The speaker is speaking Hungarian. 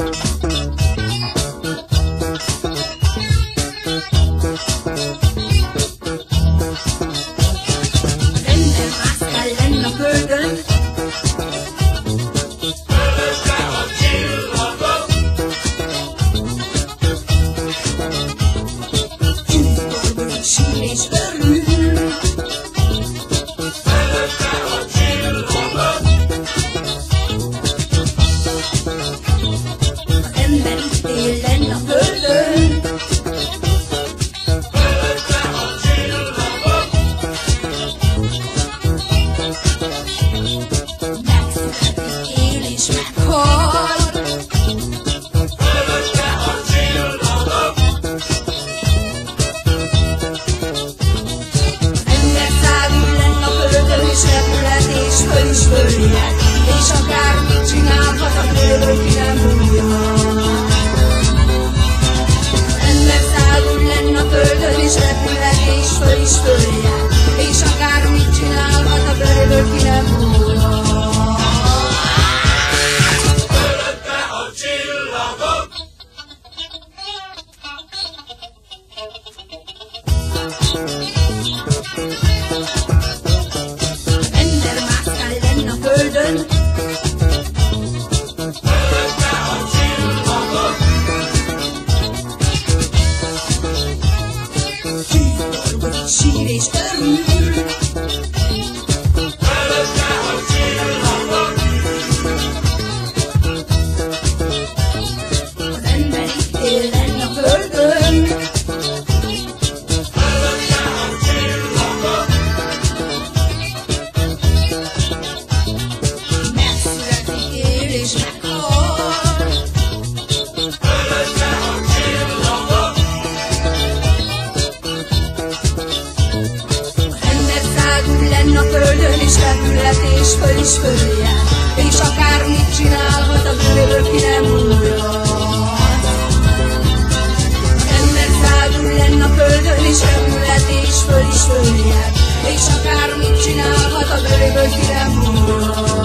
És akármit csinálhat, a bőrök ki nem múlja. Ember szállul lenn a földön, és repülhet, és föl is följel. És akármit csinálhat, a bőrök ki nem múlja.